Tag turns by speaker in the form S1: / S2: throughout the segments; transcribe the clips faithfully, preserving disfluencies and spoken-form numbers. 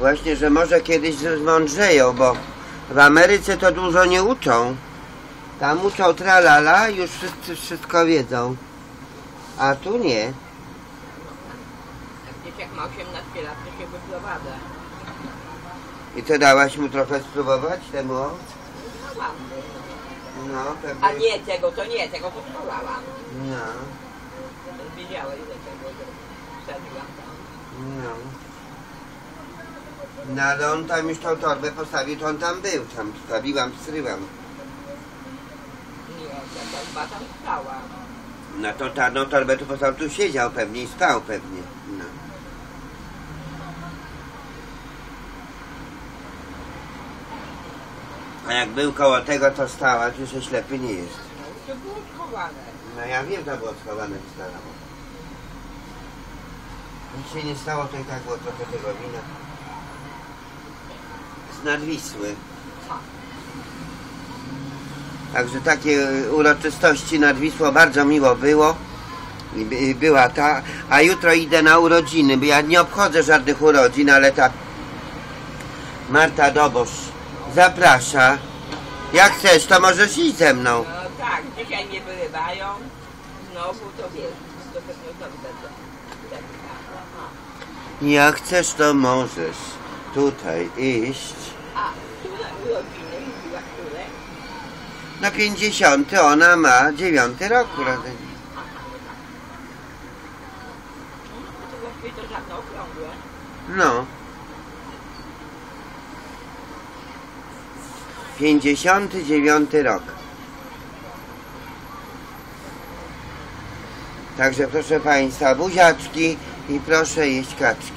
S1: Właśnie, że może kiedyś zmądrzeją, bo w Ameryce to dużo nie uczą. Tam uczą tralala, już wszyscy wszystko wiedzą. A tu nie.
S2: Jak dzieciak ma osiemnaście lat, to się wyprowadza.
S1: I to dałaś mu trochę spróbować temu?
S2: No mam.
S1: No, pewnie.
S2: A nie, tego to nie, tego to spróbowałam.
S1: No.
S2: Wiedziałeś, że tego wsadziłam tam.
S1: No. No ale on tam już tą torbę postawił, to on tam był. Tam stawiłam, stryłam.
S2: Nie, ta torba tam stała.
S1: No to ta no, torbę tu postawił, tu siedział pewnie i spał pewnie. No. A jak był koło tego, to stała, to się ślepy nie jest.
S2: No to było schowane.
S1: No ja wiem, to było schowane w starało. Nic się nie stało, to i tak było trochę tego wina. Z nadwisły. Także takie uroczystości nad Wisłą bardzo miło było. I była ta, a jutro idę na urodziny, bo ja nie obchodzę żadnych urodzin, ale ta Marta Dobosz zaprasza. Jak chcesz, to możesz iść ze mną.
S2: No tak, dzisiaj mnie wyrywają. Znowu to wiesz, to pewnie to będę.
S1: Jak chcesz, to możesz tutaj iść.
S2: A, które urodziny mówiła, które?
S1: Na pięćdziesiąty ona ma dziewiąty rok urodzenia.
S2: To właściwie to żadne okrągłe.
S1: No. pięćdziesiąty dziewiąty rok. Także proszę Państwa, buziaczki i proszę jeść kaczki.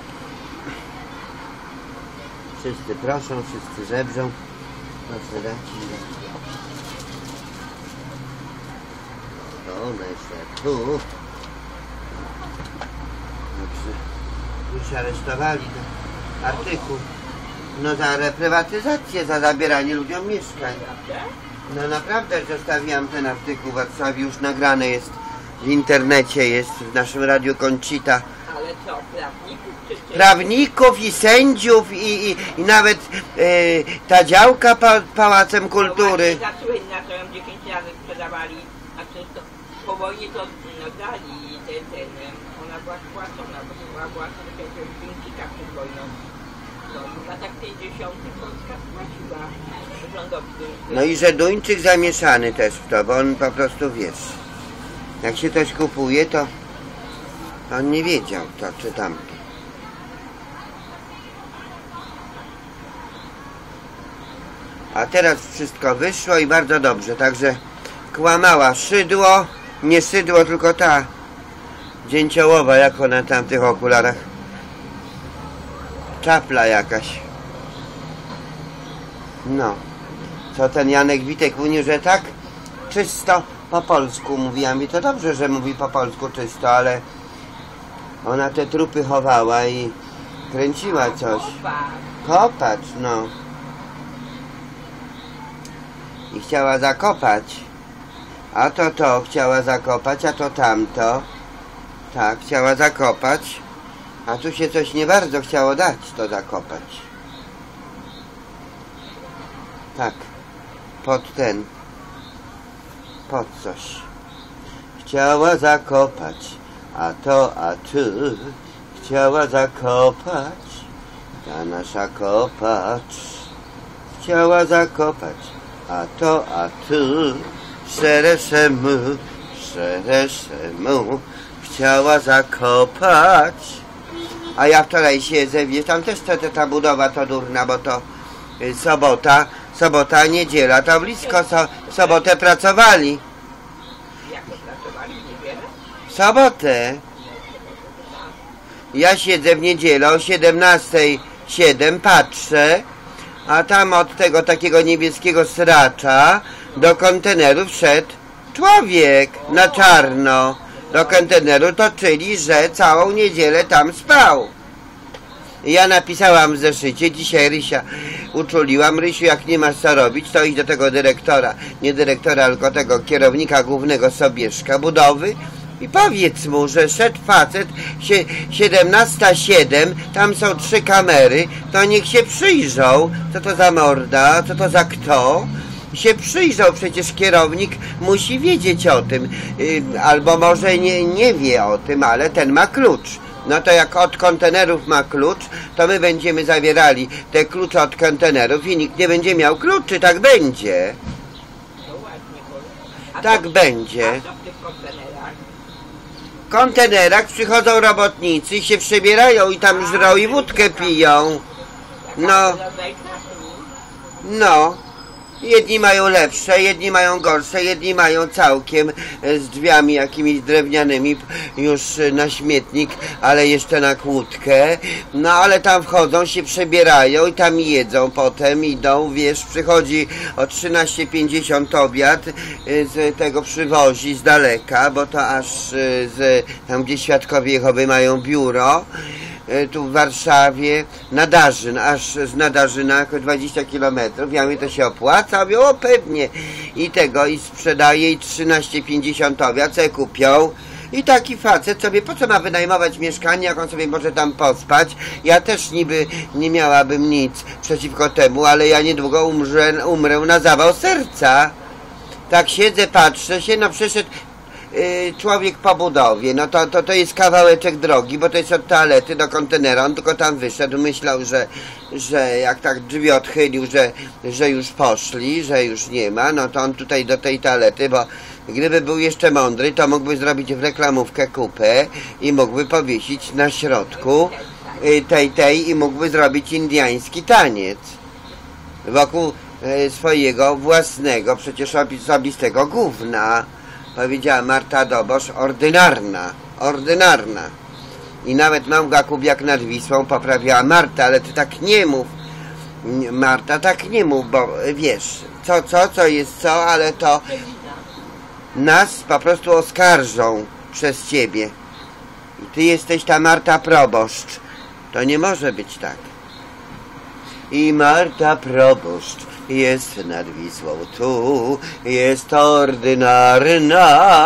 S1: Wszyscy proszą, wszyscy żebrzą. Proszę dać. To one jeszcze tu. Dobrze. Już aresztowali ten artykuł. No za reprywatyzację, za zabieranie ludziom mieszkań. No naprawdę zostawiłam ten artykuł w Warszawie, już nagrane jest w internecie, jest w naszym Radiu Conchita.
S2: Ale co, prawników czy czy...
S1: Prawników i sędziów i, i, i nawet e, ta działka pa, Pałacem Kultury.
S2: No za słynna, to ją dziesięć razy sprzedawali, a przecież to po wojnie to no, dali ten, ten, ona była spłacona, bo była własna do jakiegoś Duńczyka przed wojną. No i w latach pięćdziesiątych Polska spłaciła rządowi Duńczykowi.
S1: No i że Duńczyk zamieszany też w to, bo on po prostu wiesz, jak się coś kupuje, to on nie wiedział to czy tamto. A teraz wszystko wyszło i bardzo dobrze, także kłamała Szydło, nie Szydło, tylko ta Dzięciołowa, jak ona tam w tych okularach. Czapla jakaś. No. Co ten Janek Witek mówił, że tak czysto po polsku mówi. Ja mi to dobrze, że mówi po polsku czysto, ale ona te trupy chowała i kręciła coś. Kopać, no. I chciała zakopać. A to to chciała zakopać, a to tamto. Tak, chciała zakopać. A tu się coś nie bardzo chciało dać to zakopać. Tak. Pod ten. Pod coś. Chciała zakopać. A to, a tu. Chciała zakopać. Ta nasza kopacz. Chciała zakopać. A to, a tu. Szereszemu. Szereszemu. Chciała zakopać. A ja wczoraj siedzę, wiesz, tam też ta, ta budowa to durna, bo to y, sobota, sobota, niedziela, to blisko so, w sobotę pracowali.
S2: Jak to pracowali w niedzielę?
S1: W sobotę. Ja siedzę w niedzielę o siedemnastej siedem, patrzę, a tam od tego takiego niebieskiego sracza do konteneru wszedł człowiek na czarno. Do konteneru, to czyli, że całą niedzielę tam spał. Ja napisałam w zeszycie, dzisiaj Rysia uczuliłam, Rysiu, jak nie masz co robić, to idź do tego dyrektora, nie dyrektora, tylko tego kierownika głównego Sobieszka budowy I powiedz mu, że szedł facet siedemnasta siedem, tam są trzy kamery, to niech się przyjrzą, co to za morda, co to za kto. Się przyjrzał, przecież kierownik musi wiedzieć o tym, albo może nie, nie wie o tym, ale ten ma klucz. No to jak od kontenerów ma klucz, to my będziemy zawierali te klucze od kontenerów i nikt nie będzie miał kluczy, tak będzie. Tak będzie.
S2: A co w tych kontenerach?
S1: W kontenerach przychodzą robotnicy i się przebierają i tam żrą i wódkę piją. No, no. Jedni mają lepsze, jedni mają gorsze, jedni mają całkiem z drzwiami jakimiś drewnianymi już na śmietnik, ale jeszcze na kłódkę. No ale tam wchodzą, się przebierają i tam jedzą potem, idą, wiesz, przychodzi o trzynaście pięćdziesiąt obiad, z tego przywozi z daleka, bo to aż z tam, gdzie świadkowie Jehowy mają biuro, tu w Warszawie, Nadarzyn, aż z Nadarzyna jako dwadzieścia kilometrów. Ja mówię, to się opłaca? Mówię, o pewnie. I tego, i sprzedaje, i trzynaście pięćdziesiąt obiad sobie kupią. I taki facet sobie, po co ma wynajmować mieszkanie, jak on sobie może tam pospać? Ja też niby nie miałabym nic przeciwko temu, ale ja niedługo umrę, umrę na zawał serca. Tak siedzę, patrzę się, no przeszedł człowiek po budowie, no to, to, to jest kawałeczek drogi, bo to jest od toalety do kontenera, on tylko tam wyszedł, myślał, że, że jak tak drzwi odchylił, że, że już poszli, że już nie ma, no to on tutaj do tej toalety, bo gdyby był jeszcze mądry, to mógłby zrobić w reklamówkę kupę i mógłby powiesić na środku tej, tej i mógłby zrobić indyjski taniec wokół swojego własnego, przecież osobistego gówna. Powiedziała Marta Dobosz, ordynarna, ordynarna. I nawet Małga Kubiak nad Wisłą poprawiała, Marta, ale ty tak nie mów. Marta, tak nie mów, bo wiesz, co, co, co jest co, ale to nas po prostu oskarżą przez ciebie. I ty jesteś ta Marta Proboszcz. To nie może być tak. I Marta Proboszcz jest nad Wisłą tu, jest ordynarna,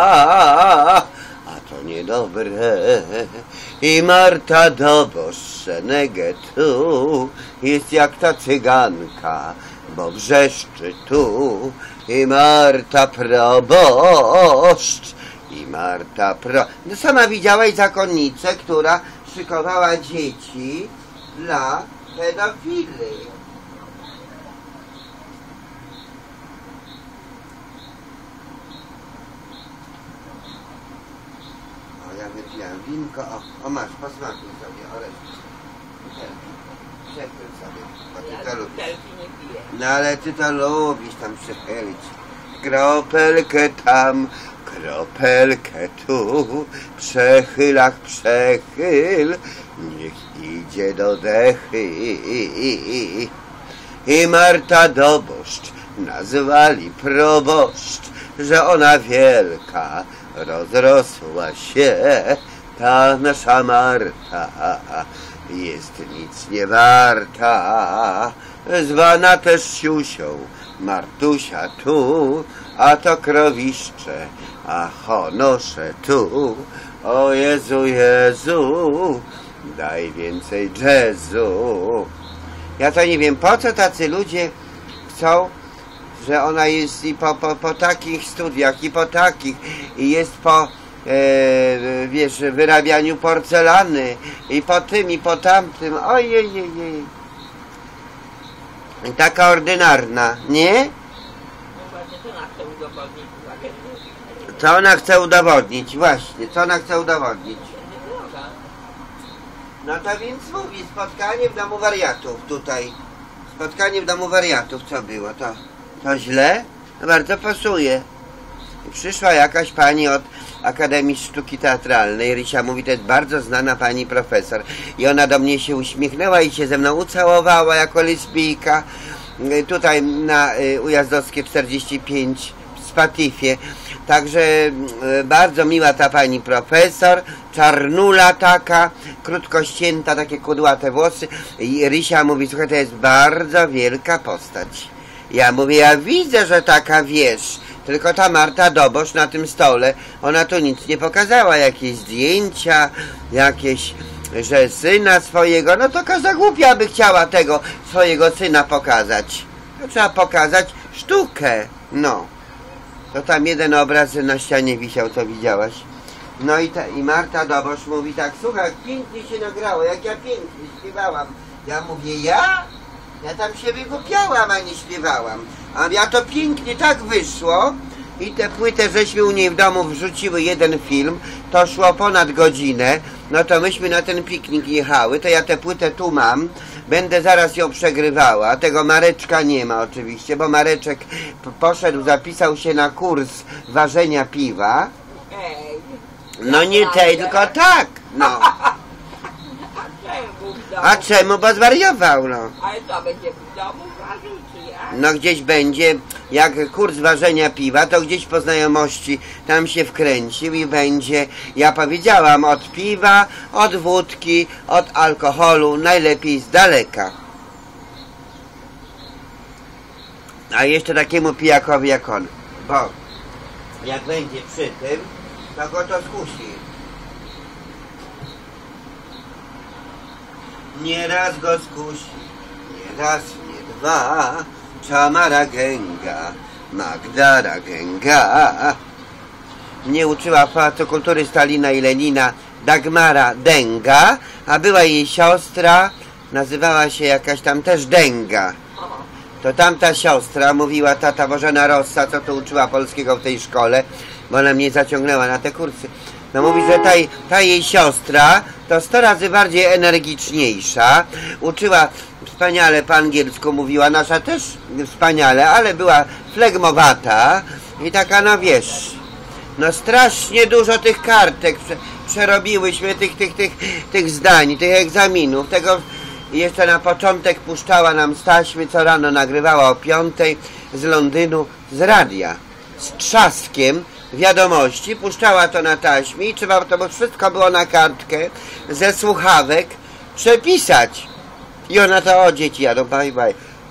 S1: a to niedobre. I Marta Dobosz, Szenegę tu, jest jak ta cyganka, bo wrzeszczy tu. I Marta Proboszcz, i Marta Pro... No sama widziałaś zakonnicę, która szykowała dzieci dla pedofili. Ja wypijam winko, o, o masz, posmakuj sobie, o resztę. Przechyl sobie, bo ty to lubisz. No ale ty to lubisz tam przechylić. Kropelkę tam, kropelkę tu, przechylach przechyl, niech idzie do dechy. I Marta Doboszcz nazwali proboszcz, że ona wielka, rozrosła się, ta nasza Marta jest nic nie warta, zwana też siusią, Martusia tu, a to krowiszcze, a honosze tu. O Jezu, Jezu, daj więcej jazzu. Ja to nie wiem, po co tacy ludzie chcą, że ona jest i po, po, po takich studiach, i po takich, i jest po, e, wiesz, wyrabianiu porcelany, i po tym, i po tamtym, ojej, i taka ordynarna, nie? Co ona chce udowodnić? Właśnie, co ona chce udowodnić? No to więc mówi, spotkanie w domu wariatów tutaj. Spotkanie w domu wariatów, co było? To, to źle? No bardzo pasuje. Przyszła jakaś pani od Akademii Sztuki Teatralnej. Rysia mówi, to jest bardzo znana pani profesor. I ona do mnie się uśmiechnęła i się ze mną ucałowała jako lesbijka. Tutaj na Ujazdowskie czterdzieści pięć w Spatifie. Także bardzo miła ta pani profesor, czarnula taka, krótko ścięta, takie kudłate włosy. I Rysia mówi, słuchaj, to jest bardzo wielka postać. Ja mówię, ja widzę, że taka wiesz. Tylko ta Marta Dobosz na tym stole, ona tu nic nie pokazała. Jakieś zdjęcia, jakieś, że syna swojego. No to każda głupia by chciała tego swojego syna pokazać. To trzeba pokazać sztukę. No. To tam jeden obraz na ścianie wisiał, co widziałaś. No i, ta, i Marta Dobosz mówi tak, słuchaj, jak pięknie się nagrało, jak ja pięknie śpiewałam. Ja mówię, ja? Ja tam się wygłupiałam, a nie śpiewałam. A ja to pięknie tak wyszło. I tę płytę żeśmy u niej w domu wrzuciły jeden film. To szło ponad godzinę. No to myśmy na ten piknik jechały. To ja tę płytę tu mam. Będę zaraz ją przegrywała. Tego Mareczka nie ma oczywiście, bo Mareczek poszedł, zapisał się na kurs ważenia piwa. No nie tej, tylko tak. No. A czemu? Bo zwariował, no.
S2: Ale to będzie w domu ważył, czy jak?
S1: No gdzieś będzie, jak kurs ważenia piwa, to gdzieś po znajomości tam się wkręcił i będzie, ja powiedziałam, od piwa, od wódki, od alkoholu, najlepiej z daleka. A jeszcze takiemu pijakowi jak on, bo jak będzie przy tym, to go to skusi. Nie raz go skusi, nie raz, nie dwa, Czamara Gęga, Magdara Gęga. Mnie uczyła w Pałacu Kultury Stalina i Lenina Dagmara Dęga, a była jej siostra, nazywała się jakaś tam też Dęga. To tamta siostra mówiła, tata Bożena Rossa, co tu uczyła polskiego w tej szkole, bo ona mnie zaciągnęła na te kursy. No mówi, że ta, ta jej siostra to sto razy bardziej energiczniejsza. Uczyła wspaniale po angielsku, mówiła, nasza też wspaniale, ale była flegmowata i taka, no wiesz, no strasznie dużo tych kartek prze, przerobiłyśmy, tych, tych, tych, tych zdań, tych egzaminów, tego jeszcze na początek puszczała nam z taśmy, co rano nagrywała o piątej z Londynu, z radia, z trzaskiem wiadomości, puszczała to na taśmie i trzeba to, bo wszystko było na kartkę, ze słuchawek przepisać. I ona to, o dzieci jadą, bye bye.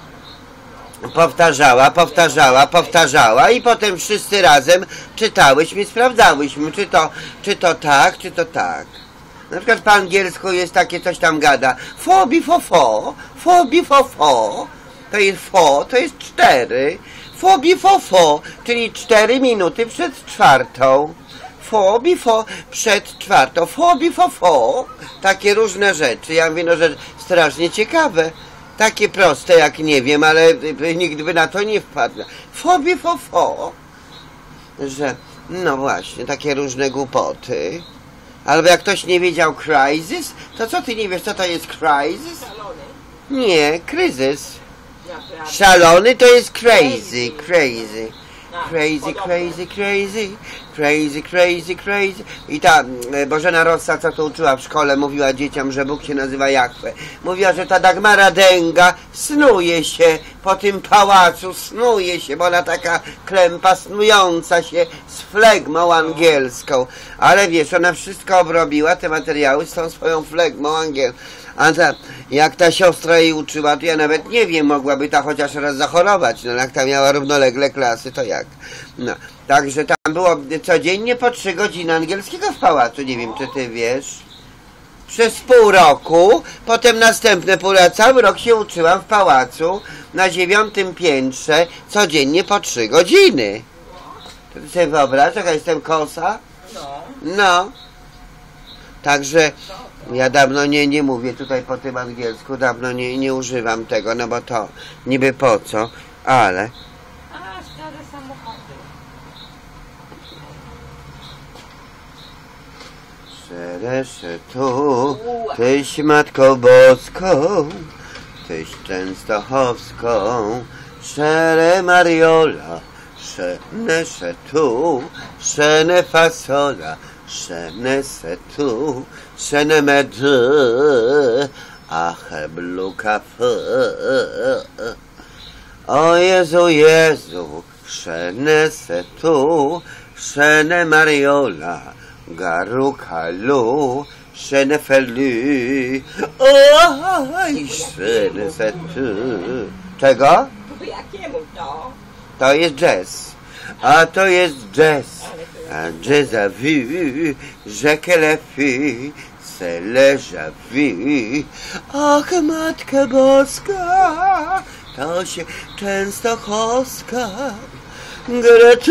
S1: Powtarzała, powtarzała, powtarzała i potem wszyscy razem czytałyśmy, sprawdzałyśmy, czy to, czy to tak, czy to tak. Na przykład po angielsku jest takie coś tam gada, fo bifo fo, fo bifo fo, to jest fo, to jest cztery, fo bifo fo, czyli cztery minuty przed czwartą, fo bifo przed czwartą, fo bifo fo, takie różne rzeczy. Ja mówię, no, że strasznie ciekawe, takie proste jak nie wiem, ale nigdy by na to nie wpadł. Fo bifo fo, że no właśnie, takie różne głupoty. Albo jak ktoś nie wiedział crisis, to co ty nie wiesz, co to jest crisis?
S2: Szalony.
S1: Nie, kryzys.
S2: Naprawdę.
S1: Szalony to jest crazy, crazy.
S2: A,
S1: Crazy,
S2: podobne.
S1: crazy, crazy, crazy, crazy, crazy. I ta e, Bożena Rossa, co to uczyła w szkole, mówiła dzieciom, że Bóg się nazywa Jahwe. Mówiła, że ta Dagmara Dęga snuje się po tym pałacu, snuje się, bo ona taka klępa, snująca się z flegmą angielską. Ale wiesz, ona wszystko obrobiła, te materiały z tą swoją flegmą angielską. A ta, jak ta siostra jej uczyła, to ja nawet nie wiem, mogłaby ta chociaż raz zachorować. No jak ta miała równolegle klasy, to jak? No, także tam było codziennie po trzy godziny angielskiego w pałacu, nie wiem, czy ty wiesz. Przez pół roku, potem następne pół roku, cały rok się uczyłam w pałacu na dziewiątym piętrze, codziennie po trzy godziny. To ty sobie wyobraź, jaka jestem kosa?
S2: No.
S1: No. Także ja dawno nie, nie mówię tutaj po tym angielsku, dawno nie, nie używam tego, no bo to niby po co, ale...
S2: A, stare samochody.
S1: Szeresze tu, tyś Matką Boską, tyś Częstochowską, szere Mariola, szene se tu, szene fasola, szene se tu, szene medy, ach blu kafe. O Jezu, Jezu, szene se tu, szene Mariola, garukalu, szene felu, oj, szene se tu. Czego?
S2: Niby jakiemu to?
S1: To jest jazz. A to jest jazz. A jazza vu, je que la fille, c'est le vu. Ach, Matka Boska, to się Częstochowska. Grety.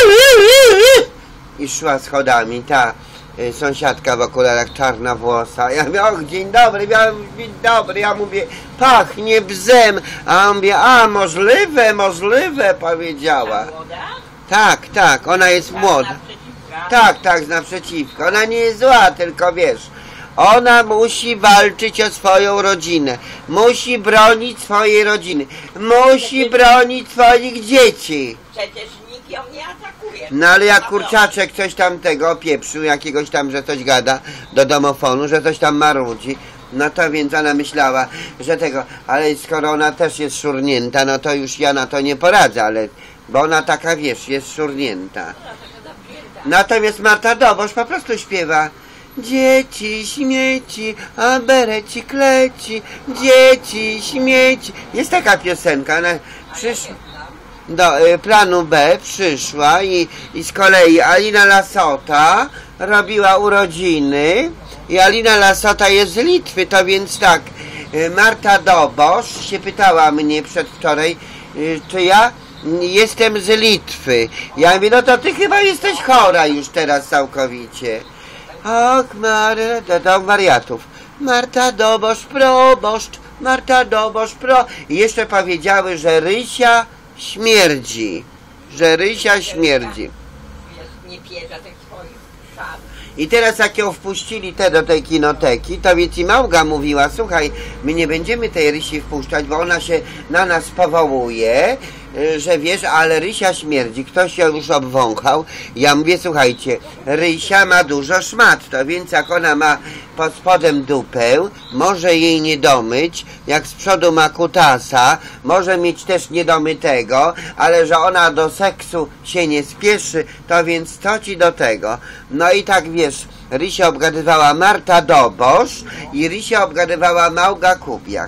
S1: I szła schodami ta y, sąsiadka w okularach, czarna włosa. Ja mówię, och, dzień dobry, ja, dzień dobry, ja mówię, pachnie bzem. A on mówię, a możliwe, możliwe, powiedziała.
S2: Młoda?
S1: Tak, tak, ona jest młoda. Tak, tak, z naprzeciwka. Ona nie jest zła, tylko wiesz, ona musi walczyć o swoją rodzinę. Musi bronić swojej rodziny. Musi bronić swoich dzieci.
S2: Przecież nikt ją nie atakuje.
S1: No ale jak kurczaczek coś tam tego opieprzył, jakiegoś tam, że coś gada do domofonu, że coś tam marudzi, no to więc ona myślała, że tego, ale skoro ona też jest szurnięta, no to już ja na to nie poradzę, ale, bo ona taka, wiesz, jest szurnięta. Natomiast Marta Dobosz po prostu śpiewa: dzieci, śmieci, a bereci kleci, dzieci, śmieci. Jest taka piosenka, ona przyszła do y, planu B, przyszła i, i z kolei Alina Lasota robiła urodziny i Alina Lasota jest z Litwy, to więc tak, y, Marta Dobosz się pytała mnie przedwczoraj, y, czy ja jestem z Litwy. Ja mówię, no to ty chyba jesteś chora już teraz całkowicie. Och, Mary, do, do wariatów. Marta Dobosz, proboszcz, Marta Dobosz, pro. I jeszcze powiedziały, że Rysia śmierdzi. Że Rysia śmierdzi.
S2: Nie pierza tych swoich szat.
S1: I teraz jak ją wpuścili te do tej kinoteki, to więc i Małga mówiła, słuchaj, my nie będziemy tej Rysi wpuszczać, bo ona się na nas powołuje, że wiesz, ale Rysia śmierdzi, ktoś ją już obwąchał. Ja mówię, słuchajcie, Rysia ma dużo szmat, to więc jak ona ma pod spodem dupę, może jej nie domyć, jak z przodu ma kutasa, może mieć też niedomytego, ale że ona do seksu się nie spieszy, to więc co ci do tego? No i tak wiesz, Rysia obgadywała Marta Dobosz i Rysia obgadywała Małga Kubiak.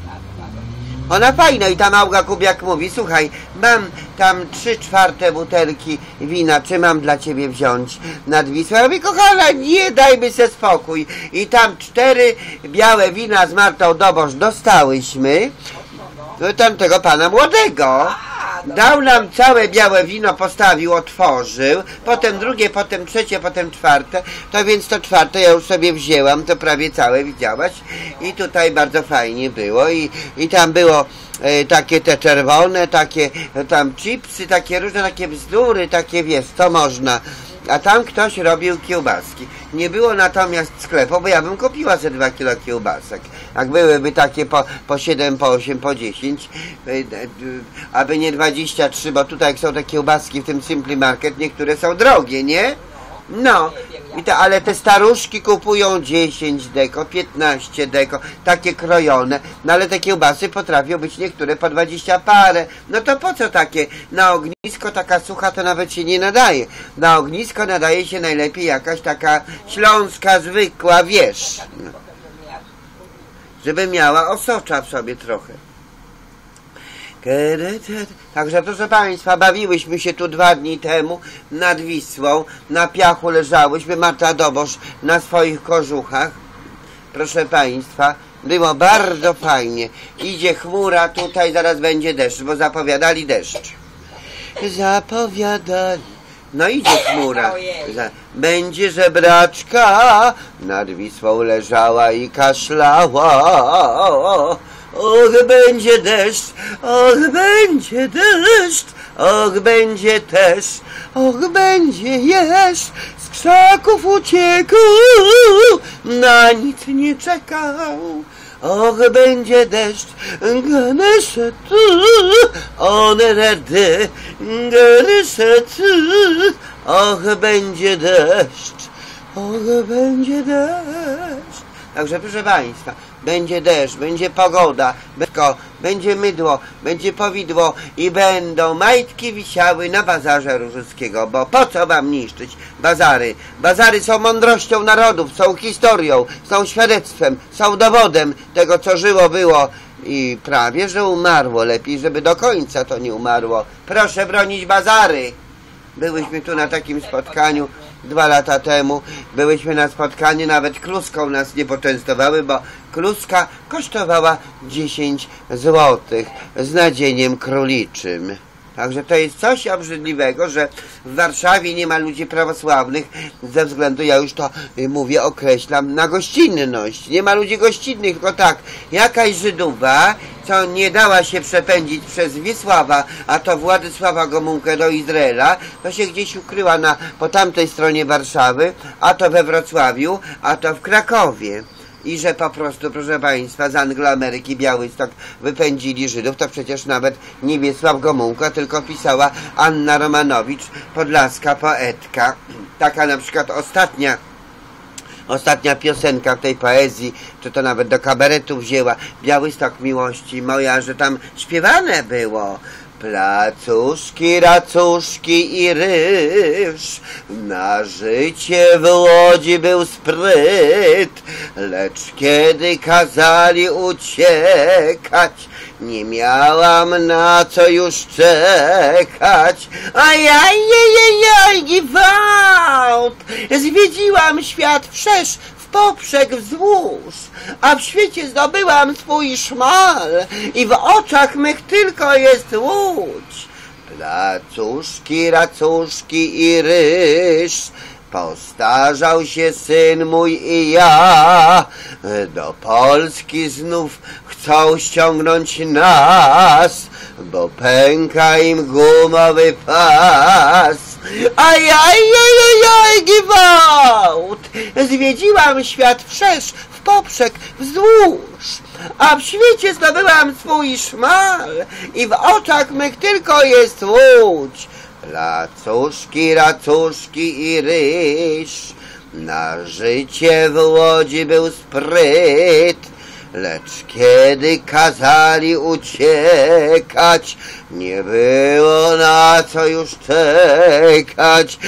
S1: Ona fajna i ta Małga Kubiak mówi, słuchaj, mam tam trzy czwarte butelki wina, czy mam dla ciebie wziąć nad Wisłą? Ja mówię, kochana, nie, dajmy se spokój. I tam cztery białe wina z Martą Dobosz dostałyśmy, tamtego pana młodego. Dał nam całe białe wino, postawił, otworzył, potem drugie, potem trzecie, potem czwarte, to więc to czwarte ja już sobie wzięłam, to prawie całe widziałaś i tutaj bardzo fajnie było i, i tam było e, takie te czerwone, takie tam chipsy, takie różne takie bzdury, takie wiesz, co można. A tam ktoś robił kiełbaski. Nie było natomiast sklepu, bo ja bym kupiła ze dwa kilo kiełbasek. Jak byłyby takie po, po siedem, po osiem, po dziesięć, aby nie dwadzieścia trzy, bo tutaj jak są te kiełbaski w tym Simply Market, niektóre są drogie, nie? No, i te, ale te staruszki kupują dziesięć deko, piętnaście deko, takie krojone, no ale te kiełbasy potrafią być niektóre po dwadzieścia parę, no to po co takie? Na ognisko taka sucha to nawet się nie nadaje, na ognisko nadaje się najlepiej jakaś taka śląska, zwykła, wiesz, żeby miała osocza w sobie trochę. Także proszę Państwa, bawiłyśmy się tu dwa dni temu nad Wisłą, na piachu leżałyśmy, Marta Dobosz na swoich kożuchach. Proszę Państwa, było bardzo fajnie. Idzie chmura, tutaj zaraz będzie deszcz, bo zapowiadali deszcz. Zapowiadali. No idzie chmura. Będzie żebraczka, nad Wisłą leżała i kaszlała. Och, będzie deszcz, och, będzie deszcz, och, będzie też, och, będzie jeż, z krzaków uciekł, na nic nie czekał. Och, będzie deszcz, ganeszety, one redy, ganeszety, och, będzie deszcz, och, będzie deszcz. Także proszę Państwa, będzie deszcz, będzie pogoda, będzie mydło, będzie powidło i będą majtki wisiały na bazarze Różyckiego, bo po co wam niszczyć bazary? Bazary są mądrością narodów, są historią, są świadectwem, są dowodem tego, co żyło, było i prawie, że umarło. Lepiej, żeby do końca to nie umarło. Proszę bronić bazary. Byłyśmy tu na takim spotkaniu dwa lata temu. Byłyśmy na spotkaniu, nawet kluską nas nie poczęstowały, bo kluska kosztowała dziesięć złotych z nadzieniem króliczym. Także to jest coś obrzydliwego, że w Warszawie nie ma ludzi prawosławnych ze względu, ja już to mówię, określam, na gościnność. Nie ma ludzi gościnnych, tylko tak, jakaś Żydowa, co nie dała się przepędzić przez Wiesława, a to Władysława Gomułkę do Izraela, to się gdzieś ukryła na, po tamtej stronie Warszawy, a to we Wrocławiu, a to w Krakowie. I że po prostu, proszę Państwa, z Anglo-Ameryki Białystok wypędzili Żydów, to przecież nawet nie Wiesław Gomułka, tylko pisała Anna Romanowicz, podlaska poetka. Taka na przykład ostatnia, ostatnia piosenka w tej poezji, czy to nawet do kabaretu wzięła, Białystok miłości moja, że tam śpiewane było. Placuszki, racuszki i ryż, na życie w Łodzi był spryt, lecz kiedy kazali uciekać, nie miałam na co już czekać. Ajajajajaj, gwałt! Zwiedziłam świat wszerz, poprzek wzdłuż, a w świecie zdobyłam swój szmal i w oczach mych tylko jest Łódź. Placuszki, racuszki i ryż, postarzał się syn mój i ja, do Polski znów chcą ściągnąć nas, bo pęka im gumowy pas. Ajajajajaj, gwałt! Zwiedziłam świat wszerz, w poprzek, wzdłuż, a w świecie zdobyłam swój szmal i w oczach mych tylko jest Łódź. Placuszki, racuszki i ryż, na życie w Łodzi był spryt, lecz kiedy kazali uciekać, nie było na co już czekać.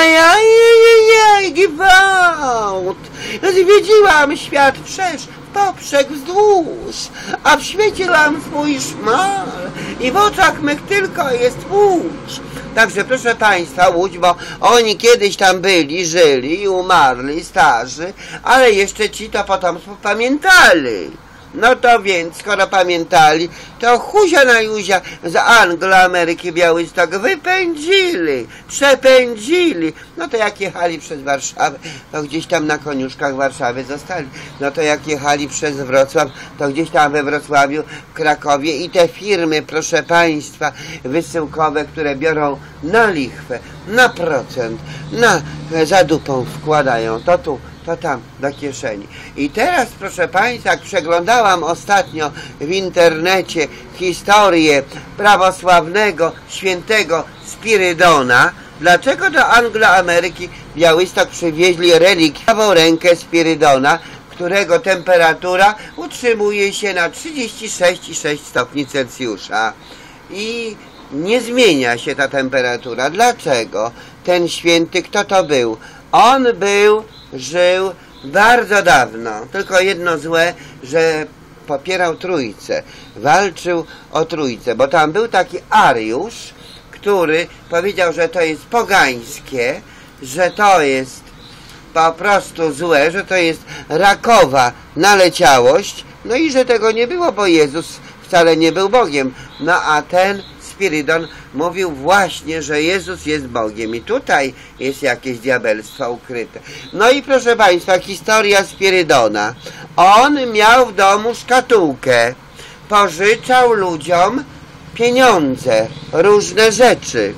S1: Ajajajajaj, gwałt! Zwiedziłam świat wszerz, poprzek wzdłuż, a w świecie mam swój szmal i w oczach mych tylko jest Łódź. Także proszę Państwa, Łódź, bo oni kiedyś tam byli, żyli i umarli, starzy, ale jeszcze ci to potomstwo pamiętali. No to więc, skoro pamiętali, to chuzia na juzia z Anglo-Ameryki Białystok wypędzili, przepędzili. No to jak jechali przez Warszawę, to gdzieś tam na koniuszkach Warszawy zostali. No to jak jechali przez Wrocław, to gdzieś tam we Wrocławiu, w Krakowie i te firmy, proszę Państwa, wysyłkowe, które biorą na lichwę, na procent, na za dupą wkładają, to tu, to tam, do kieszeni. I teraz, proszę Państwa, jak przeglądałam ostatnio w internecie historię prawosławnego świętego Spirydona, dlaczego do Anglo-Ameryki Białystok przywieźli relikwową rękę Spirydona, którego temperatura utrzymuje się na trzydzieści sześć przecinek sześć stopni Celsjusza. I nie zmienia się ta temperatura. Dlaczego? Ten święty, kto to był? On był, żył bardzo dawno. Tylko jedno złe, że popierał Trójcę. Walczył o Trójcę, bo tam był taki Ariusz, który powiedział, że to jest pogańskie, że to jest po prostu złe, że to jest rakowa naleciałość, no i że tego nie było, bo Jezus wcale nie był Bogiem. No a ten Spirydon mówił właśnie, że Jezus jest Bogiem i tutaj jest jakieś diabelstwo ukryte. No i proszę Państwa, historia Spirydona. On miał w domu szkatułkę, pożyczał ludziom pieniądze, różne rzeczy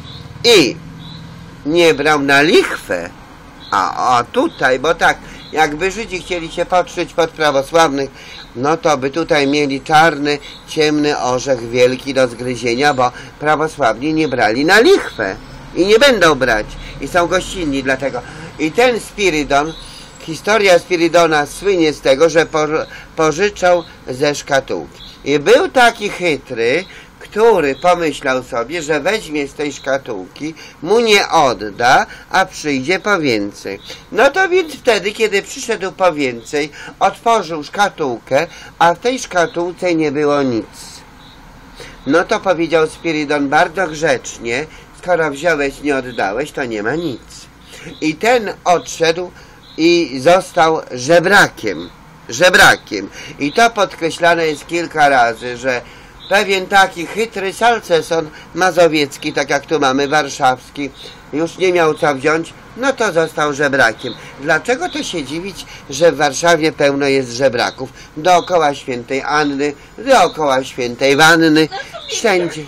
S1: i nie brał na lichwę. A, a tutaj, bo tak, jakby Żydzi chcieli się podszyć pod prawosławnych, no to by tutaj mieli czarny, ciemny orzech wielki do zgryzienia, bo prawosławni nie brali na lichwę i nie będą brać i są gościnni dlatego. I ten Spirydon historia Spiridona słynie z tego, że pożyczał ze szkatułki. I był taki chytry, który pomyślał sobie, że weźmie z tej szkatułki, mu nie odda, a przyjdzie po więcej. No to więc wtedy, kiedy przyszedł po więcej, otworzył szkatułkę, a w tej szkatułce nie było nic. No to powiedział Spiridon bardzo grzecznie, skoro wziąłeś, nie oddałeś, to nie ma nic. I ten odszedł i został żebrakiem. Żebrakiem. I to podkreślane jest kilka razy, że pewien taki chytry Salceson mazowiecki, tak jak tu mamy warszawski, już nie miał co wziąć, no to został żebrakiem. Dlaczego to się dziwić, że w Warszawie pełno jest żebraków? Dookoła świętej Anny, dookoła świętej Wanny, wszędzie.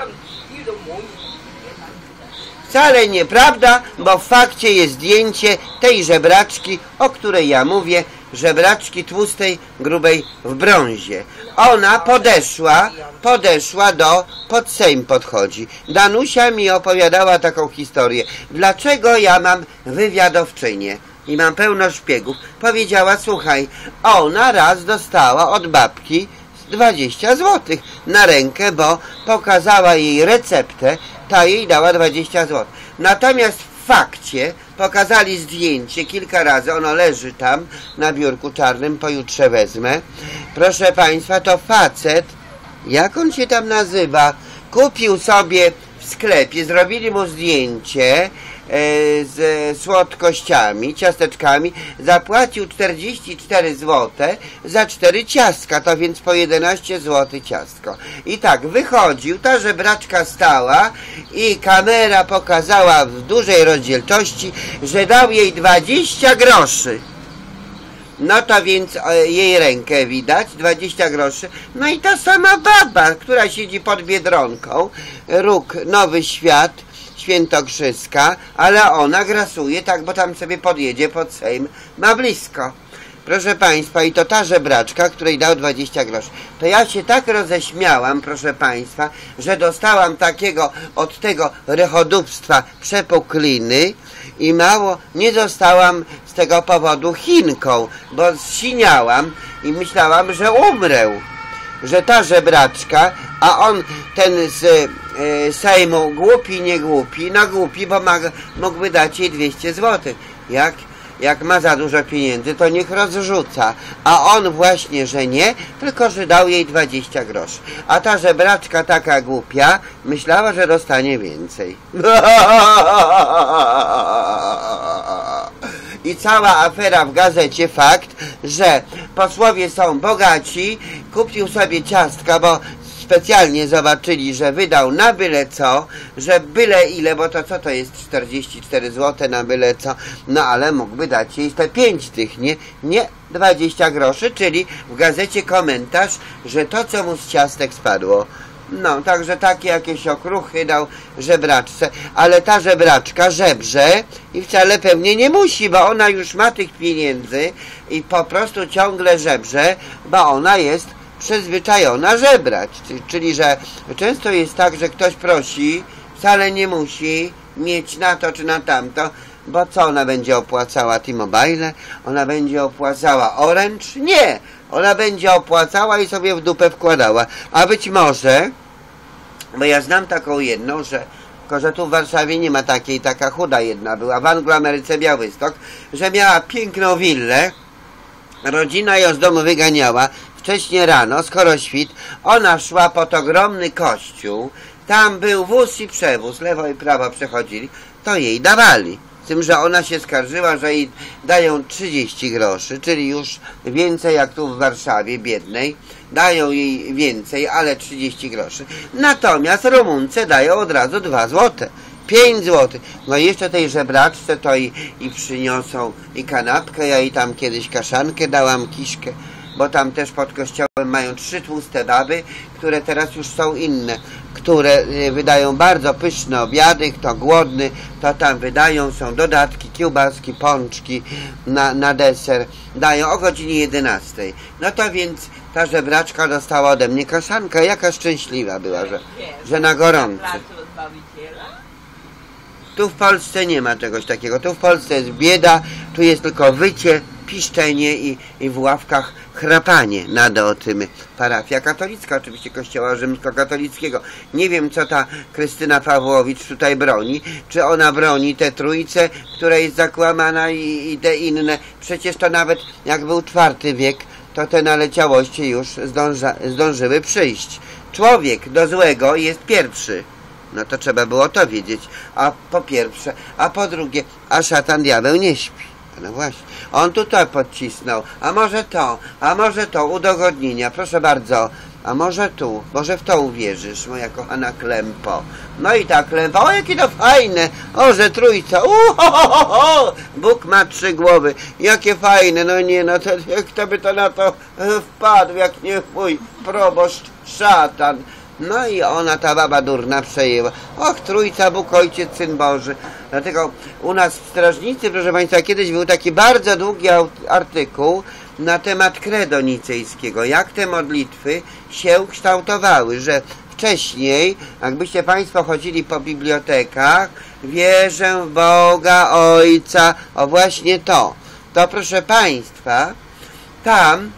S1: Wcale nieprawda, bo w fakcie jest zdjęcie tej żebraczki, o której ja mówię, żebraczki tłustej, grubej w brązie. Ona podeszła, podeszła do, pod Sejm podchodzi. Danusia mi opowiadała taką historię. Dlaczego ja mam wywiadowczynię i mam pełno szpiegów? Powiedziała, słuchaj, ona raz dostała od babki dwadzieścia złotych na rękę, bo pokazała jej receptę, ta jej dała dwadzieścia złotych. Natomiast w fakcie pokazali zdjęcie kilka razy, ono leży tam na biurku czarnym, pojutrze wezmę. Proszę Państwa, to facet, jak on się tam nazywa, kupił sobie w sklepie, zrobili mu zdjęcie z słodkościami, ciasteczkami, zapłacił czterdzieści cztery złote za cztery ciastka, to więc po jedenaście złotych ciastko. I tak wychodził, ta żebraczka stała i kamera pokazała w dużej rozdzielczości, że dał jej dwadzieścia groszy. No to więc jej rękę widać, dwadzieścia groszy. No i ta sama baba, która siedzi pod Biedronką, róg Nowy Świat, Świętokrzyska, ale ona grasuje tak, bo tam sobie podjedzie pod Sejm, ma blisko. Proszę Państwa, i to ta żebraczka, której dał dwadzieścia groszy. To ja się tak roześmiałam, proszę Państwa, że dostałam takiego od tego rechodówstwa przepukliny i mało nie zostałam z tego powodu Chinką, bo zsiniałam i myślałam, że umrę. Że ta żebraczka, a on ten z e, Sejmu głupi, nie głupi, no głupi, bo ma, mógłby dać jej dwieście złotych. Jak, jak ma za dużo pieniędzy, to niech rozrzuca. A on właśnie, że nie, tylko że dał jej dwadzieścia groszy. A ta żebraczka taka głupia myślała, że dostanie więcej. I cała afera w gazecie, fakt, że posłowie są bogaci, kupił sobie ciastka, bo specjalnie zobaczyli, że wydał na byle co, że byle ile, bo to co to jest czterdzieści cztery złote na byle co, no ale mógłby dać jej te pięć tych, nie, nie dwadzieścia groszy, czyli w gazecie komentarz, że to co mu z ciastek spadło. No, także takie jakieś okruchy dał żebraczce, ale ta żebraczka żebrze i wcale pewnie nie musi, bo ona już ma tych pieniędzy i po prostu ciągle żebrze, bo ona jest przyzwyczajona żebrać, czyli, czyli że często jest tak, że ktoś prosi, wcale nie musi mieć na to czy na tamto, bo co ona będzie opłacała T-Mobile? Ona będzie opłacała Orange? Nie! Ona będzie opłacała i sobie w dupę wkładała. A być może, bo ja znam taką jedną, że tylko że tu w Warszawie nie ma takiej, taka chuda jedna była, w Angloameryce Białystok, że miała piękną willę, rodzina ją z domu wyganiała, wcześnie rano, skoro świt, ona szła pod ogromny kościół, tam był wóz i przewóz, lewo i prawo przechodzili, to jej dawali. Z tym, że ona się skarżyła, że jej dają trzydzieści groszy, czyli już więcej jak tu w Warszawie, biednej. Dają jej więcej, ale trzydzieści groszy. Natomiast Rumunce dają od razu dwa złote. pięć złotych. No i jeszcze tej żebraczce to i, i przyniosą i kanapkę. Ja jej tam kiedyś kaszankę dałam, kiszkę. Bo tam też pod kościołem mają trzy tłuste baby, które teraz już są inne, które wydają bardzo pyszne obiady, kto głodny, to tam wydają, są dodatki, kiełbaski, pączki na, na deser, dają o godzinie jedenastej. No to więc ta żebraczka dostała ode mnie kaszankę, jaka szczęśliwa była, że, że na gorąco. Tu w Polsce nie ma czegoś takiego. Tu w Polsce jest bieda, tu jest tylko wycie, piszczenie i, i w ławkach chrapanie nada o tym. Parafia katolicka, oczywiście kościoła rzymskokatolickiego. Nie wiem, co ta Krystyna Pawłowicz tutaj broni. Czy ona broni tę trójcę, która jest zakłamana i, i te inne. Przecież to nawet jak był czwarty wiek, to te naleciałości już zdąża, zdążyły przyjść. Człowiek do złego jest pierwszy. No to trzeba było to wiedzieć. A po pierwsze, a po drugie, a szatan diabeł nie śpi. No właśnie. On tutaj podcisnął. A może to, a może to, udogodnienia. Proszę bardzo. A może tu, może w to uwierzysz, moja kochana Klempo. No i tak, Klempo, o jakie to fajne. O, że trójca. Uhohoho! Bóg ma trzy głowy. Jakie fajne. No nie, no to kto by to na to wpadł, jak nie mój proboszcz szatan. No i ona, ta baba durna, przejęła. Och, trójca, Bóg, Ojciec, Syn Boży. Dlatego u nas w Strażnicy, proszę Państwa, kiedyś był taki bardzo długi artykuł na temat credo nicejskiego. Jak te modlitwy się kształtowały, że wcześniej, jakbyście Państwo chodzili po bibliotekach, wierzę w Boga, Ojca, o właśnie to. To, proszę Państwa, tam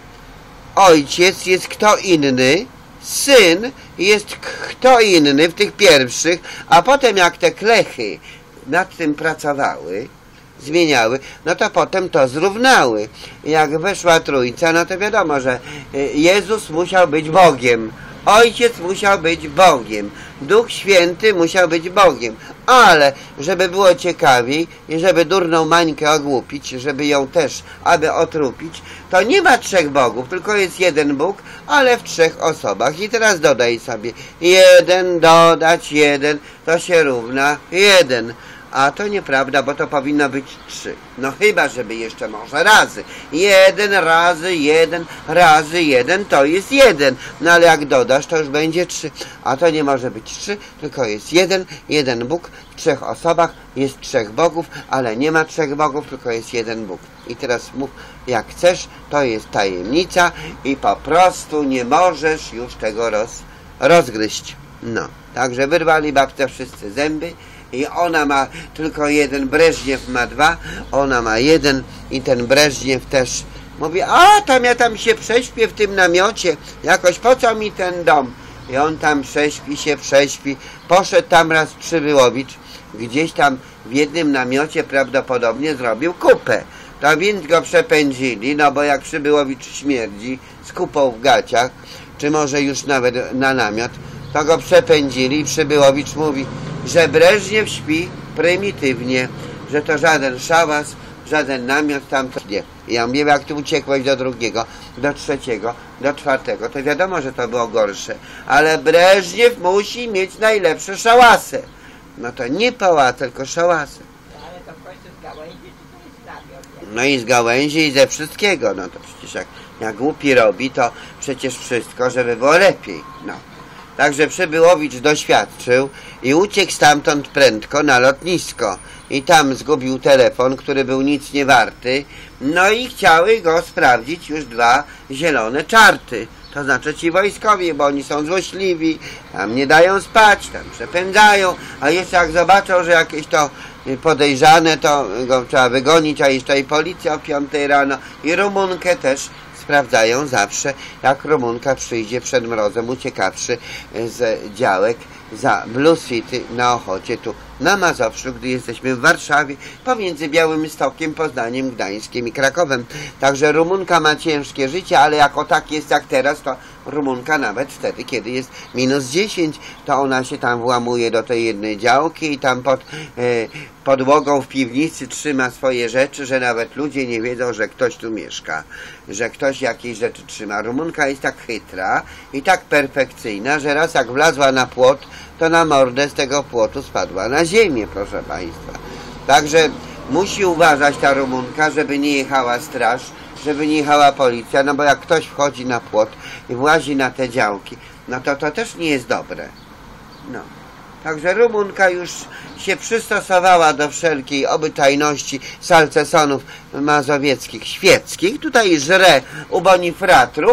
S1: Ojciec jest kto inny, Syn jest kto inny w tych pierwszych, a potem jak te klechy nad tym pracowały, zmieniały, no to potem to zrównały. Jak weszła trójca, no to wiadomo, że Jezus musiał być Bogiem, Ojciec musiał być Bogiem, Duch Święty musiał być Bogiem, ale żeby było ciekawiej i żeby durną Mańkę ogłupić, żeby ją też, aby otrupić, to nie ma trzech Bogów, tylko jest jeden Bóg, ale w trzech osobach. I teraz dodaj sobie, jeden dodać jeden, to się równa jeden. A to nieprawda, bo to powinno być trzy. No chyba, żeby jeszcze może razy. Jeden razy jeden razy jeden to jest jeden. No ale jak dodasz, to już będzie trzy. A to nie może być trzy, tylko jest jeden. Jeden Bóg w trzech osobach. Jest trzech bogów, ale nie ma trzech bogów, tylko jest jeden Bóg. I teraz mów jak chcesz, to jest tajemnica i po prostu nie możesz już tego roz, rozgryźć. No, także wyrwali babce wszyscy zęby. I ona ma tylko jeden, Breżniew ma dwa, ona ma jeden i ten Breżniew też mówi, a tam ja tam się prześpię w tym namiocie, jakoś po co mi ten dom? I on tam prześpi się, prześpi, poszedł tam raz Przybyłowicz, gdzieś tam w jednym namiocie prawdopodobnie zrobił kupę. To więc go przepędzili, no bo jak Przybyłowicz śmierdzi z kupą w gaciach, czy może już nawet na namiot, to go przepędzili i Przybyłowicz mówi, że Breżniew śpi prymitywnie, że to żaden szałas, żaden namiot tam to nie. Ja mówię, jak ty uciekłeś do drugiego, do trzeciego, do czwartego, to wiadomo, że to było gorsze, ale Breżniew musi mieć najlepsze szałasy. No to nie pałace, tylko szałasy.
S2: Ale to w końcu z gałęzi, czy to jest namiot?
S1: No i z gałęzi i ze wszystkiego, no to przecież jak, jak głupi robi, to przecież wszystko, żeby było lepiej, no. Także Przybyłowicz doświadczył i uciekł stamtąd prędko na lotnisko. I tam zgubił telefon, który był nic nie warty. No i chciały go sprawdzić już dwa zielone czarty. To znaczy ci wojskowi, bo oni są złośliwi, tam nie dają spać, tam przepędzają. A jeszcze jak zobaczą, że jakieś to podejrzane, to go trzeba wygonić, a jeszcze i policja o piątej rano. I Rumunkę też sprawdzają zawsze, jak Rumunka przyjdzie przed mrozem, uciekawszy z działek za Blue City na Ochocie, tu na Mazowszu, gdy jesteśmy w Warszawie, pomiędzy Białymstokiem, Poznaniem, Gdańskiem i Krakowem. Także Rumunka ma ciężkie życie, ale jako tak jest jak teraz, to Rumunka nawet wtedy, kiedy jest minus dziesięć, to ona się tam włamuje do tej jednej działki i tam pod e, podłogą w piwnicy trzyma swoje rzeczy, że nawet ludzie nie wiedzą, że ktoś tu mieszka, że ktoś jakieś rzeczy trzyma. Rumunka jest tak chytra i tak perfekcyjna, że raz jak wlazła na płot, to na mordę z tego płotu spadła na ziemię, proszę Państwa. Także musi uważać ta Rumunka, żeby nie jechała straż, żeby nie jechała policja, no bo jak ktoś wchodzi na płot i włazi na te działki, no to to też nie jest dobre. No. Także Rumunka już się przystosowała do wszelkiej obyczajności salcesonów mazowieckich, świeckich. Tutaj żre u bonifratrów,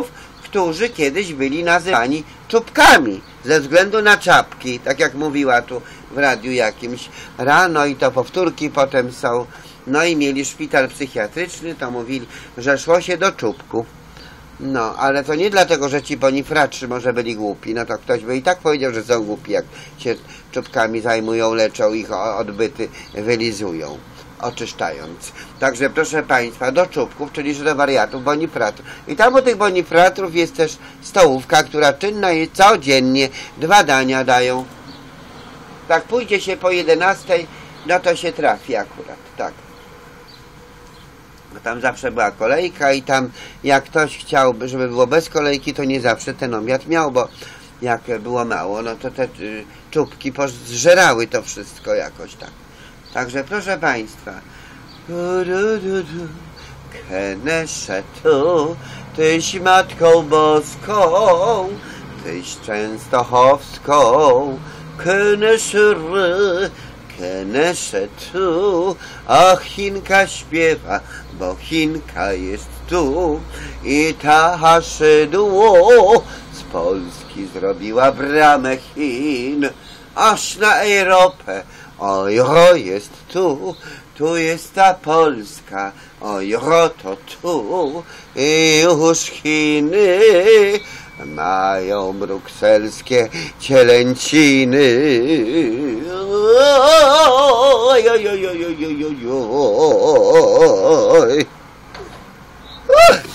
S1: którzy kiedyś byli nazywani czubkami ze względu na czapki, tak jak mówiła tu w radiu jakimś rano i to powtórki potem są. No i mieli szpital psychiatryczny, to mówili, że szło się do czubków. No, ale to nie dlatego, że ci bonifratrzy może byli głupi, no to ktoś by i tak powiedział, że są głupi, jak się czubkami zajmują, leczą ich odbyty, wylizują, oczyszczając. Także proszę Państwa, do czubków, czyli że do wariatów, bonifratrów. I tam u tych bonifratrów jest też stołówka, która czynna jest codziennie, dwa dania dają. Tak pójdzie się po jedenastej, no to się trafi akurat, tak. Bo tam zawsze była kolejka i tam jak ktoś chciał, żeby było bez kolejki, to nie zawsze ten obiad miał, bo jak było mało, no to te y, czubki zżerały to wszystko jakoś tak. Także proszę Państwa, Keneszetu, Tyś Matką Boską, Tyś Częstochowską, Keneszyry, Keneszetu, a Chinka śpiewa, bo Chinka jest tu i ta haszydło z Polski zrobiła bramę Chin, aż na Europę, ojro jest tu, tu jest ta Polska, ojro to tu i już Chiny mają brukselskie cielęciny. Oj, oj, oj, oj, oj, oj, oj, oj.